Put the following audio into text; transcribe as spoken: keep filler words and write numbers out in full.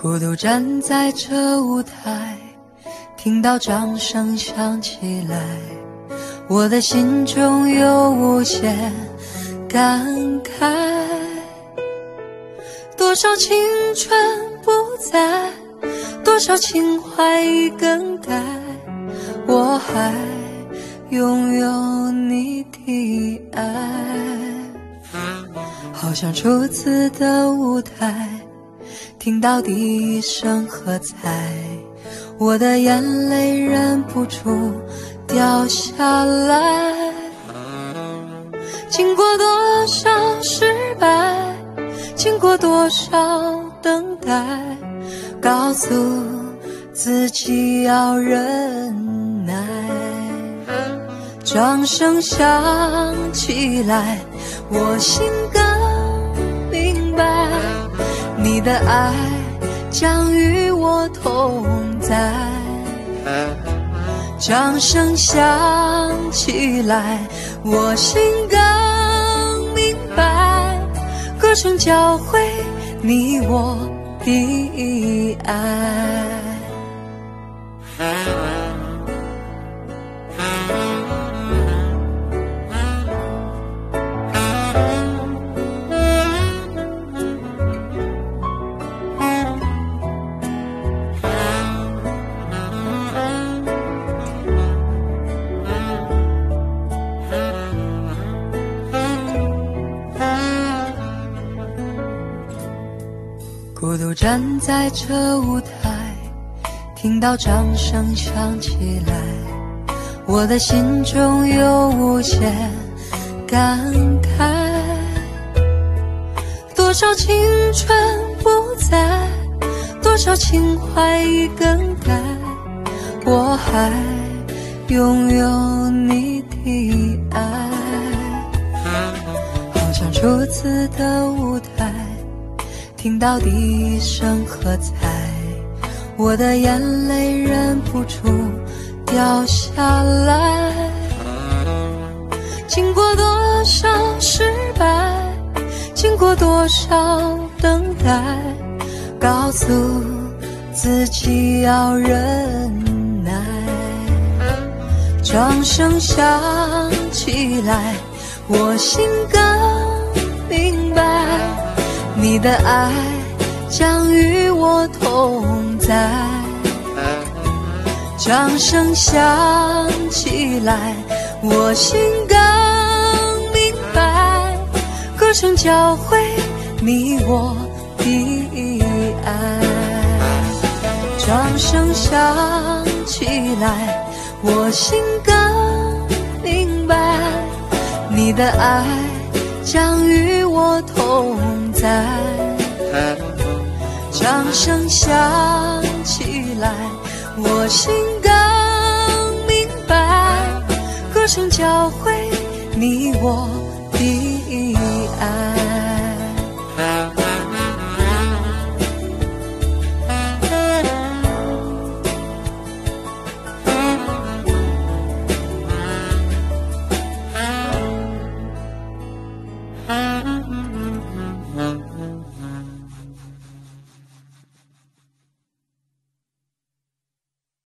孤独站在这舞台，听到掌声响起来，我的心中有无限感慨。多少青春不在，多少情怀已更改，我还拥有你的爱。好像初次的舞台，听到第一声喝彩，我的眼泪忍不住掉下来。经过多少失败，经过多少等待，告诉自己要忍耐。掌声响起来，我心更明白，你的爱将与我同在。掌声响起来，我心更明白，歌声教会你我的爱。孤独站在这舞台，听到掌声响起来，我的心中有无限感慨。多少青春不在，多少情怀已更改，我还拥有你的爱。好像初次的舞台，听到第一声喝彩，我的眼泪忍不住掉下来。经过多少失败，经过多少等待，告诉自己要忍耐。掌声响起来，我心更明白，你的爱将与我同在。掌声响起来，我心更明白，歌声教会你我的爱。掌声响起来，我心更明白，你的爱将与我同在。掌声响起来，我心更明白，歌声教会你我的爱。 Mm-hmm.